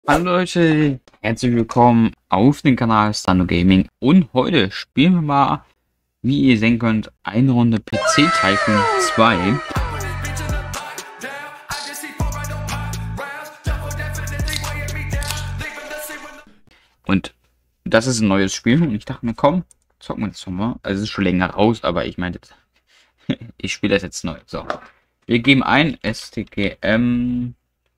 Hallo Leute, herzlich willkommen auf dem Kanal Stando Gaming und heute spielen wir mal, wie ihr sehen könnt, eine Runde PC Tycoon 2 und das ist ein neues Spiel und ich dachte mir, komm, zocken wir das doch mal. Also es ist schon länger raus, aber ich meinte, ich spiele das jetzt neu. So, wir geben ein STGM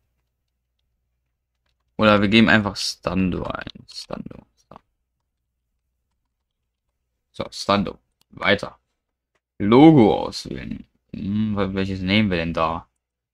oder wir geben einfach Stando ein. Stando. So, Stando. Weiter. Logo auswählen. Welches nehmen wir denn da?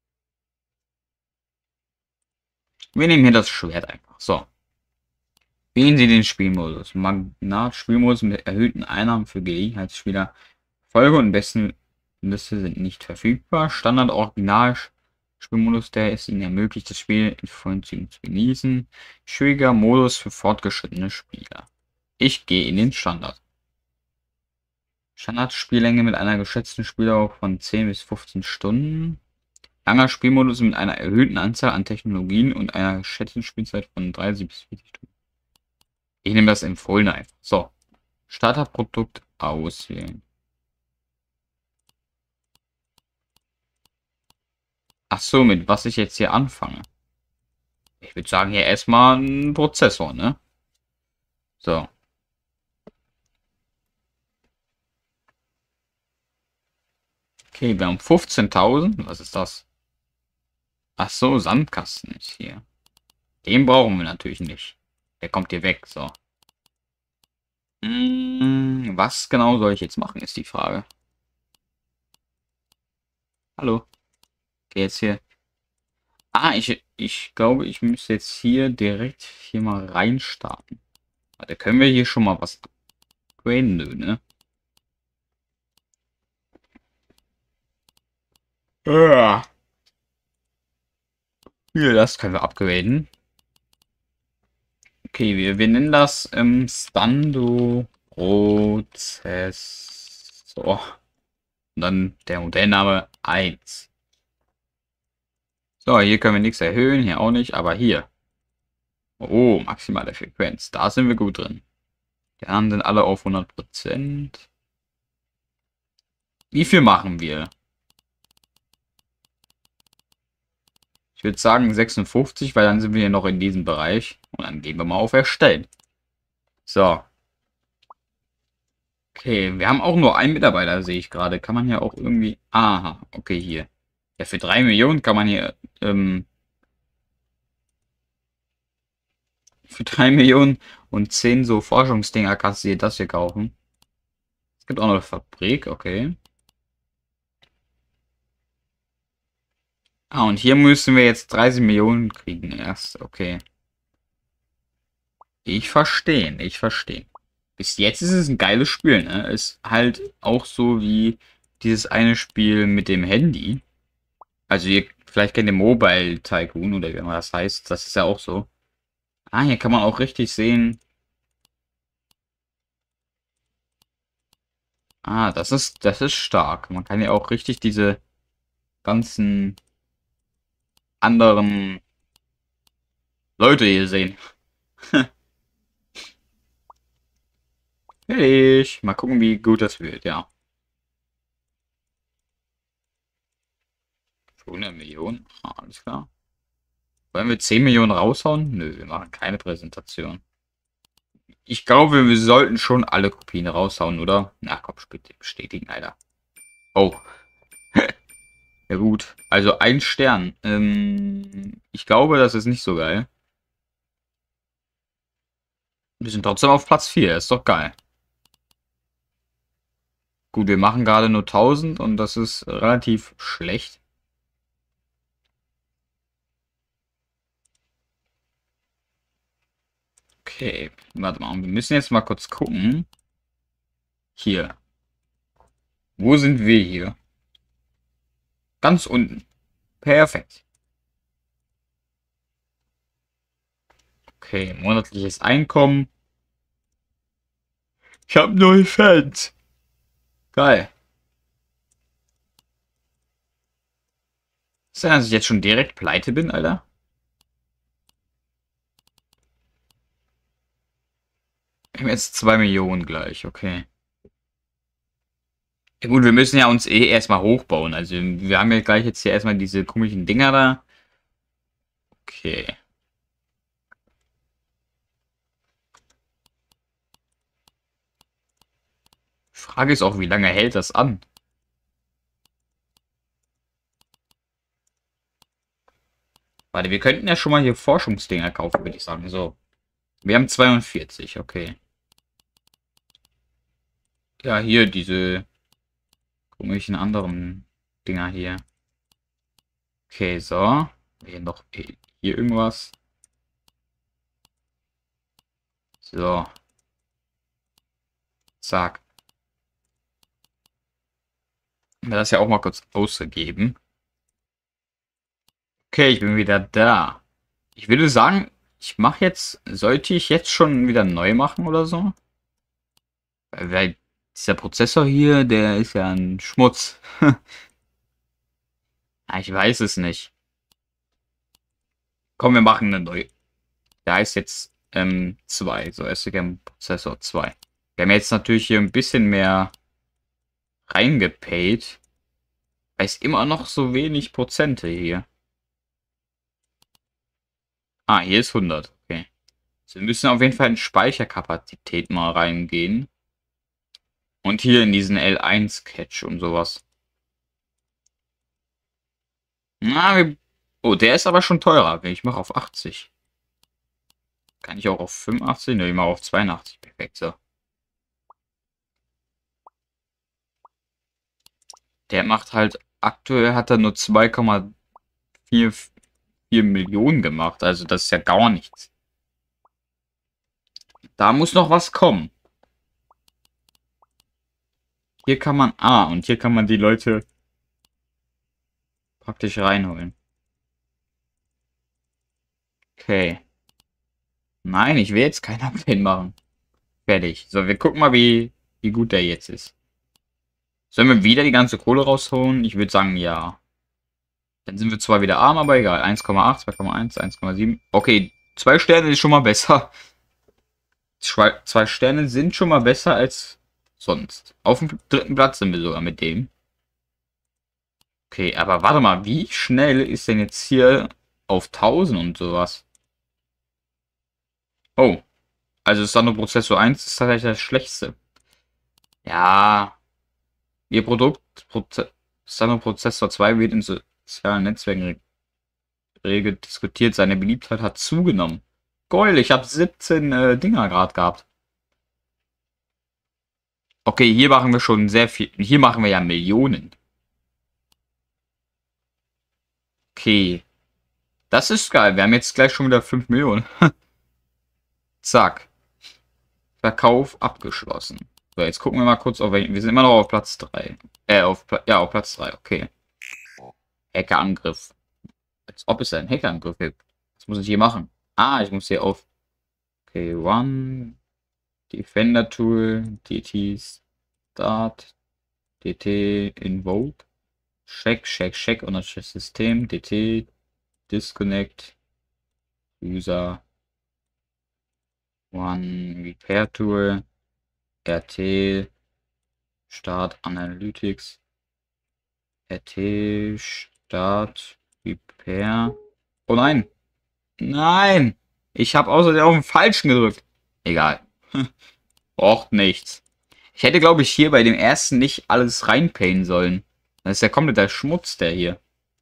Wir nehmen hier das Schwert einfach. So. Wählen Sie den Spielmodus. Magnat Spielmodus mit erhöhten Einnahmen für Gelegenheitsspieler. Folge und besten Liste sind nicht verfügbar. Standard Original Spielmodus, der es Ihnen ermöglicht, das Spiel in vollen Zügen zu genießen. Schwieriger Modus für fortgeschrittene Spieler. Ich gehe in den Standard. Standardspiellänge mit einer geschätzten Spieldauer von 10 bis 15 Stunden. Langer Spielmodus mit einer erhöhten Anzahl an Technologien und einer geschätzten Spielzeit von 30 bis 40 Stunden. Ich nehme das empfohlene einfach. So. Starterprodukt auswählen. Ach so, mit was ich jetzt hier anfange. Ich würde sagen, hier erstmal ein Prozessor, ne? So. Okay, wir haben 15.000. Was ist das? Ach so, Sandkasten ist hier. Den brauchen wir natürlich nicht. Der kommt hier weg, so. Was genau soll ich jetzt machen, ist die Frage. Hallo? Geh jetzt hier. Ah, ich glaube, ich müsste jetzt hier mal reinstarten. Da können wir hier schon mal was upgraden, ne? Ja. Hier, das können wir upgraden. Okay, wir nennen das Stando Prozessor. Und dann der Modellname 1. So, hier können wir nichts erhöhen, hier auch nicht, aber hier. Oh, maximale Frequenz. Da sind wir gut drin. Die anderen sind alle auf 100%. Wie viel machen wir? Ich würde sagen 56, weil dann sind wir hier noch in diesem Bereich. Und dann gehen wir mal auf Erstellen. So. Okay, wir haben auch nur einen Mitarbeiter, sehe ich gerade. Kann man hier auch irgendwie... Aha, okay, hier. Ja, für 3 Millionen kann man hier... für 3 Millionen und 10 so Forschungsdinger kannst du dir das hier kaufen. Es gibt auch noch eine Fabrik, okay. Ah, und hier müssen wir jetzt 30 Millionen kriegen erst. Okay. Ich verstehe, ich verstehe. Bis jetzt ist es ein geiles Spiel, ne? Ist halt auch so wie dieses eine Spiel mit dem Handy. Also ihr vielleicht kennt ihr Mobile Tycoon oder wie immer das heißt. Das ist ja auch so. Ah, hier kann man auch richtig sehen. Ah, das ist stark. Man kann ja auch richtig diese ganzen anderen Leute hier sehen. Fertig. Mal gucken, wie gut das wird, ja. 100 Millionen. Ah, alles klar. Wollen wir 10 Millionen raushauen? Nö, wir machen keine Präsentation. Ich glaube, wir sollten schon alle Kopien raushauen, oder? Na komm, bestätigen, Alter. Oh, ja gut. Also ein Stern. Ich glaube, das ist nicht so geil. Wir sind trotzdem auf Platz 4. Ist doch geil. Gut, wir machen gerade nur 1000 und das ist relativ schlecht. Okay, warte mal. Wir müssen jetzt mal kurz gucken. Hier. Wo sind wir hier? Ganz unten. Perfekt. Okay, monatliches Einkommen. Ich habe neue Fans. Geil. Ist das, dass ich jetzt schon direkt pleite bin, Alter? Wir haben jetzt 2 Millionen gleich, okay. Ja gut, wir müssen ja uns eh erstmal hochbauen. Also wir haben ja gleich jetzt hier erstmal diese komischen Dinger da. Okay. Frage ist auch, wie lange hält das an? Warte, wir könnten ja schon mal hier Forschungsdinger kaufen, würde ich sagen. So. Wir haben 42, okay. Ja, hier diese komischen anderen Dinger hier. Okay, so. Hier noch hier irgendwas. So. Zack. Haben wir das ja auch mal kurz ausgegeben. Okay, ich bin wieder da. Ich würde sagen, ich mache jetzt, sollte ich jetzt schon wieder neu machen oder so? Weil dieser Prozessor hier, der ist ja ein Schmutz. Ja, ich weiß es nicht. Komm, wir machen eine neue. Da ist jetzt 2, so STM Prozessor 2. Wir haben jetzt natürlich hier ein bisschen mehr reingepayt. Weil es immer noch so wenig Prozente hier. Ah, hier ist 100. Okay. Also wir müssen auf jeden Fall in Speicherkapazität mal reingehen. Und hier in diesen L1-Catch und sowas. Na, oh, der ist aber schon teurer. Ich mache auf 80. Kann ich auch auf 85? Ne, ich mache auf 82. Perfekt, so. Der macht halt, aktuell hat er nur 2,44 Millionen gemacht. Also das ist ja gar nichts. Da muss noch was kommen. Hier kann man, und hier kann man die Leute praktisch reinholen. Okay. Nein, ich will jetzt kein Update machen. Fertig. So, wir gucken mal, wie gut der jetzt ist. Sollen wir wieder die ganze Kohle rausholen? Ich würde sagen, ja. Dann sind wir zwar wieder arm, aber egal. 1,8, 2,1, 1,7. Okay, 2 Sterne ist schon mal besser. 2 Sterne sind schon mal besser als sonst. Auf dem 3. Platz sind wir sogar mit dem. Okay, aber warte mal, wie schnell ist denn jetzt hier auf 1000 und sowas? Oh, also Stano Prozessor 1 ist tatsächlich das Schlechteste. Ja, ihr Stano Prozessor 2 wird in sozialen Netzwerken rege diskutiert. Seine Beliebtheit hat zugenommen. Geil, ich habe 17 Dinger gerade gehabt. Okay, hier machen wir schon sehr viel. Hier machen wir ja Millionen. Okay. Das ist geil. Wir haben jetzt gleich schon wieder 5 Millionen. Zack. Verkauf abgeschlossen. So, jetzt gucken wir mal kurz auf welchen. Wir sind immer noch auf Platz 3. Auf Platz 3, okay. Hackerangriff. Als ob es einen Hackerangriff gibt. Was muss ich hier machen? Ah, ich muss hier auf. Okay, One. Defender Tool. DT Start. DT Invoke. Check on das System. DT Disconnect. User. One Repair Tool. RT. Start Analytics. RT Start Repair. Oh nein! Nein! Ich habe außerdem auf den falschen gedrückt. Egal. Braucht nichts. Ich hätte, glaube ich, hier bei dem ersten nicht alles reinpayen sollen. Das ist ja komplett Schmutz, der hier.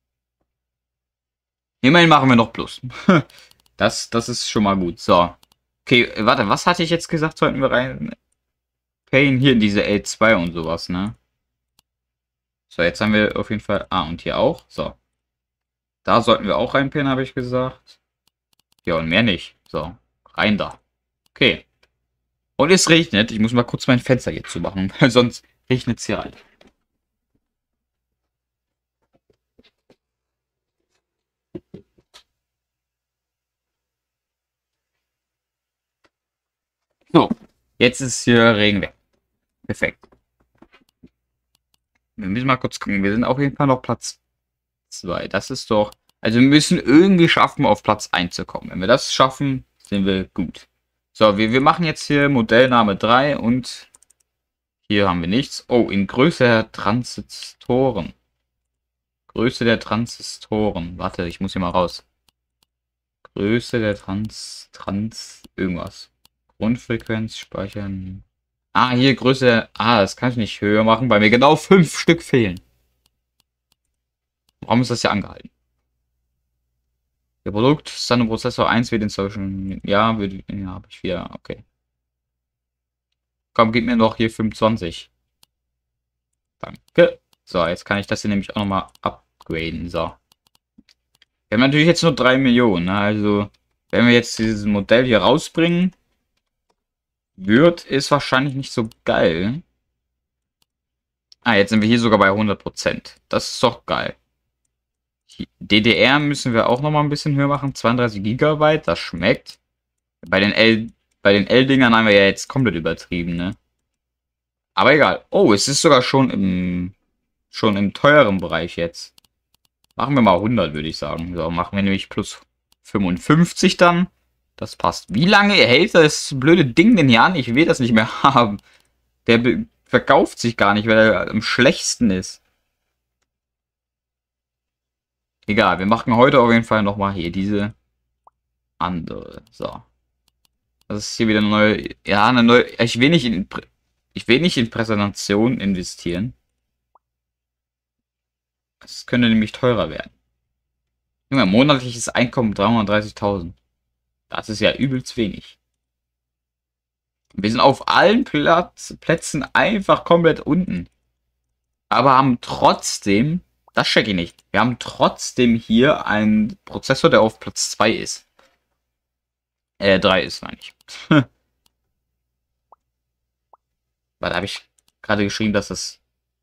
Immerhin machen wir noch Plus. Das ist schon mal gut. So. Okay, warte, was hatte ich jetzt gesagt? Sollten wir reinpayen? Hier in diese L2 und sowas, ne? So, jetzt haben wir auf jeden Fall. Ah, und hier auch. So. Da sollten wir auch reinpayen, habe ich gesagt. Ja, und mehr nicht. So, rein da. Okay. Und es regnet. Ich muss mal kurz mein Fenster jetzt zumachen, weil sonst regnet es hier rein. So, jetzt ist hier Regen weg. Perfekt. Wir müssen mal kurz gucken. Wir sind auf jeden Fall noch Platz 2. Das ist doch. Also wir müssen irgendwie schaffen, auf Platz 1 zu kommen. Wenn wir das schaffen, sind wir gut. So, wir machen jetzt hier Modellname 3 und hier haben wir nichts. Oh, in Größe der Transistoren. Größe der Transistoren. Warte, ich muss hier mal raus. Größe der irgendwas. Grundfrequenz speichern. Ah, hier Größe. Ah, das kann ich nicht höher machen, weil mir genau 5 Stück fehlen. Warum ist das hier angehalten? Der Produkt, Standard Prozessor 1 wird in solchen. Ja, ja, habe ich wieder. Okay. Komm, gib mir doch hier 25. Danke. So, jetzt kann ich das hier nämlich auch nochmal upgraden. So. Wir haben natürlich jetzt nur 3 Millionen. Ne? Also, wenn wir jetzt dieses Modell hier rausbringen, ist wahrscheinlich nicht so geil. Ah, jetzt sind wir hier sogar bei 100%. Das ist doch geil. DDR müssen wir auch nochmal ein bisschen höher machen. 32 Gigabyte, das schmeckt. Bei den L-Dingern haben wir ja jetzt komplett übertrieben, ne? Aber egal. Oh, es ist sogar schon im teuren Bereich jetzt. Machen wir mal 100, würde ich sagen. So, machen wir nämlich plus 55 dann. Das passt. Wie lange hält das blöde Ding denn hier an? Ich will das nicht mehr haben. Der verkauft sich gar nicht, weil er am schlechtesten ist. Egal, wir machen heute auf jeden Fall nochmal hier diese andere. So. Das ist hier wieder eine neue. Ja, eine neue. Ich will nicht in Präsentation investieren. Das könnte nämlich teurer werden. Junge, monatliches Einkommen 330.000. Das ist ja übelst wenig. Wir sind auf allen Plätzen einfach komplett unten. Aber haben trotzdem, das check ich nicht, wir haben trotzdem hier einen Prozessor, der auf Platz 2 ist. 3 ist, meine ich. Weil da habe ich gerade geschrieben, dass das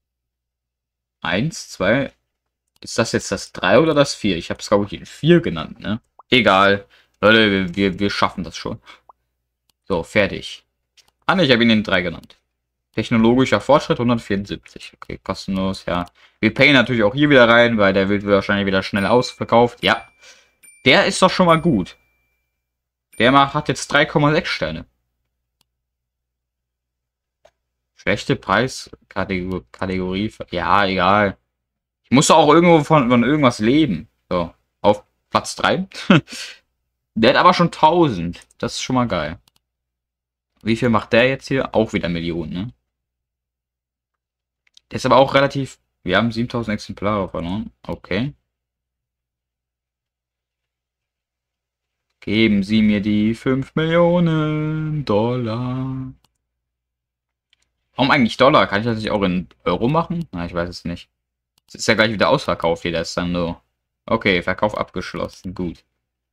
1, 2. Ist das jetzt das 3 oder das 4? Ich habe es, glaube ich, in 4 genannt, ne? Egal. Leute, wir schaffen das schon. So, fertig. Ah, ne, ich habe ihn in 3 genannt. Technologischer Fortschritt 174. Okay, kostenlos, ja. Wir payen natürlich auch hier wieder rein, weil der wird wahrscheinlich wieder schnell ausverkauft. Ja. Der ist doch schon mal gut. Hat jetzt 3,6 Sterne. Schlechte Preiskategorie. Ja, egal. Ich muss doch auch irgendwo von irgendwas leben. So, auf Platz 3. Der hat aber schon 1000. Das ist schon mal geil. Wie viel macht der jetzt hier? Auch wieder Millionen, ne? Der ist aber auch relativ. Wir haben 7000 Exemplare verloren. Okay. Geben Sie mir die 5 Millionen Dollar. Warum eigentlich Dollar? Kann ich das nicht auch in Euro machen? Na, ich weiß es nicht. Es ist ja gleich wieder ausverkauft hier, das ist dann so. Okay, Verkauf abgeschlossen. Gut.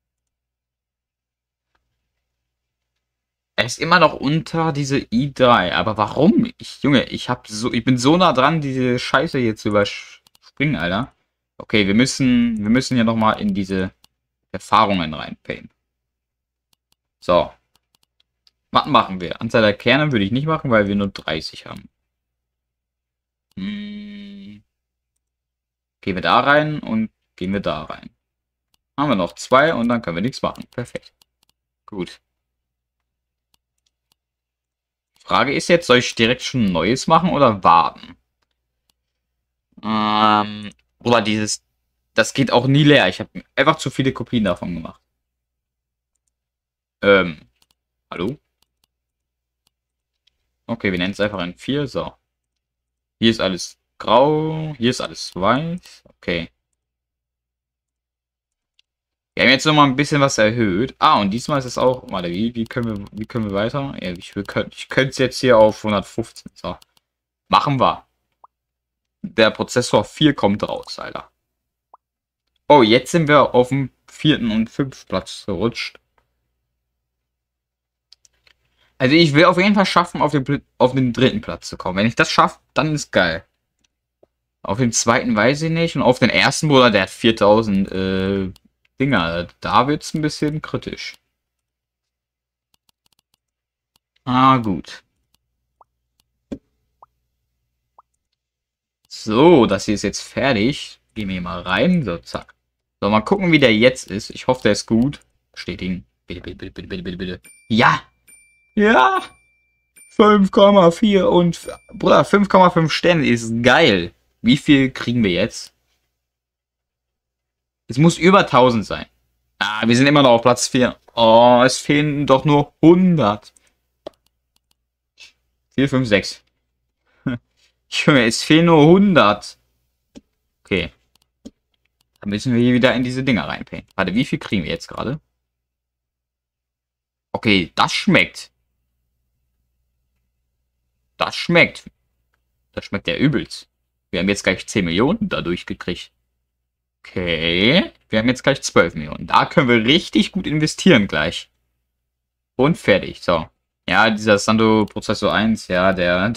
Er ist immer noch unter diese i3. Aber warum? Junge, ich bin so nah dran, diese Scheiße hier zu überspringen, Alter. Okay, wir müssen ja nochmal in diese Erfahrungen reinpayen. So. Was machen wir? Anzahl der Kerne würde ich nicht machen, weil wir nur 30 haben. Gehen wir da rein und gehen wir da rein. Haben wir noch 2 und dann können wir nichts machen. Perfekt. Gut. Frage ist jetzt, soll ich direkt schon ein neues machen oder warten? Oder das geht auch nie leer. Ich habe einfach zu viele Kopien davon gemacht. Hallo? Okay, wir nennen es einfach in 4. So. Hier ist alles grau. Hier ist alles weiß. Okay. Wir haben jetzt noch mal ein bisschen was erhöht. Ah, und diesmal ist es auch. Warte, wie können wir weiter? Ja, ich könnte es jetzt hier auf 115. So. Machen wir. Der Prozessor 4 kommt raus, Alter. Oh, jetzt sind wir auf dem 4. und 5. Platz gerutscht. Also ich will auf jeden Fall schaffen, auf den 3. Platz zu kommen. Wenn ich das schaffe, dann ist geil. Auf dem 2. weiß ich nicht. Und auf den 1. Bruder, der hat 4000 Dinger. Da wird es ein bisschen kritisch. Ah, gut. So, das hier ist jetzt fertig. Gehen wir hier mal rein. So, zack. So, mal gucken, wie der jetzt ist. Ich hoffe, der ist gut. Bestätigen. Bitte, bitte, bitte, bitte, bitte, bitte, bitte. Ja! Ja. 5,4 und Bruder, 5,5 Sterne ist geil. Wie viel kriegen wir jetzt? Es muss über 1000 sein. Ah, wir sind immer noch auf Platz 4. Oh, es fehlen doch nur 100. 4, 5, 6. Junge, es fehlen nur 100. Okay. Dann müssen wir hier wieder in diese Dinger reinpayen. Warte, wie viel kriegen wir jetzt gerade? Okay, das schmeckt. Das schmeckt. Das schmeckt ja übelst. Wir haben jetzt gleich 10 Millionen dadurch gekriegt. Okay. Wir haben jetzt gleich 12 Millionen. Da können wir richtig gut investieren gleich. Und fertig. So. Ja, dieser Sando Prozessor 1, ja, der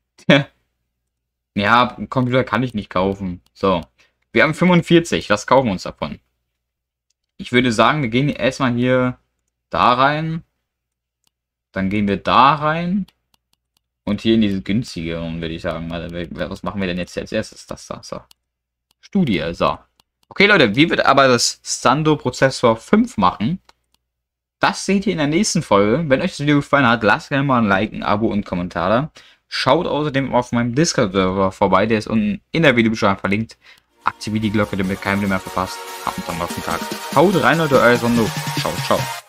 ja, einen Computer kann ich nicht kaufen. So. Wir haben 45. Was kaufen wir uns davon? Ich würde sagen, wir gehen erstmal hier da rein. Dann gehen wir da rein. Und hier in diese günstige, würde ich sagen. Was machen wir denn jetzt als erstes? Das da. So. Studie. So. Okay, Leute, wie wird aber das Sando Prozessor 5 machen? Das seht ihr in der nächsten Folge. Wenn euch das Video gefallen hat, lasst gerne mal ein Like, ein Abo und einen Kommentar da. Schaut außerdem auf meinem Discord-Server vorbei, der ist unten in der Videobeschreibung verlinkt. Aktiviert die Glocke, damit ihr kein Video mehr verpasst. Habt einen tollen Tag. Haut rein, Leute, euer Sando. Ciao, ciao.